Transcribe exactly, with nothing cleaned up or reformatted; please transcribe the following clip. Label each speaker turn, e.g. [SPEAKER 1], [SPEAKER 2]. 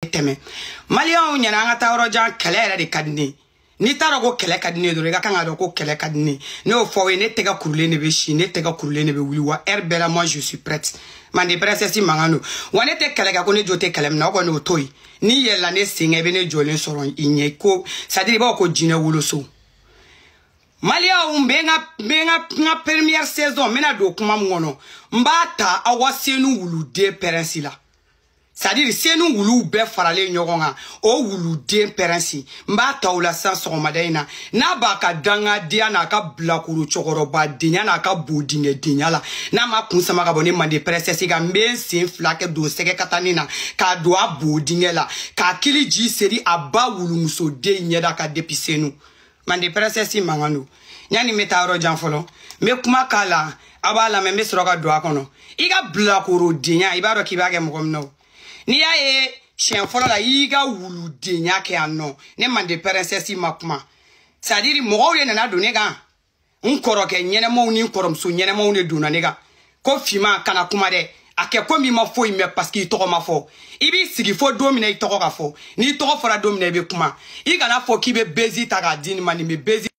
[SPEAKER 1] teme Malian nya na ngata orojan kele yɛrɛ de kadini ni tara ko kele kadini do ga kan ga ko kele kadini no fo we ne tega kurule ne be shi ne tega kurule ne be wuli wa herbela moi je suis prête mande princesse mangano wane te kele ga ko ne jote kele na ko no toyi ni yella ne singa be ne jolen soron inye ko sadiri ba ko jina wulo so Malia umbenga benga nga première saison mena do kuma ngono mbata awasenu wulu de perensi la c'est-à-dire senu wulu be farale nyogonga o wulu de perensi mbata ula san so madaina na baka danga dia na ka blakuru chokoro ba dinya na ka bodinge dinya la na ma kunsa maka boni mande princesse ga mbe sin flake do seke katanina ka do abodinge la ka kili ji seri aba wulu muso de nyeda ka depisenu mande princesse mangano nyani metaro janfolo me kuma kala abala me mesroka do akono iga blakuru dinya ibaro kibage mugomno ni ya e chien folo la iga wulu dinya ke anno ne mande princesse makuma sadiri mogowe na do nega nkoro ke nyene mo ni nkorom so nyene mo ne do na nega ko fima kana kuma de ake ko mi ma fo ime parce que to ma fo ibi sigi fo domine to ka fo ni to fo ra domine be kuma iga na fo ki be bezi taga din mani me bezi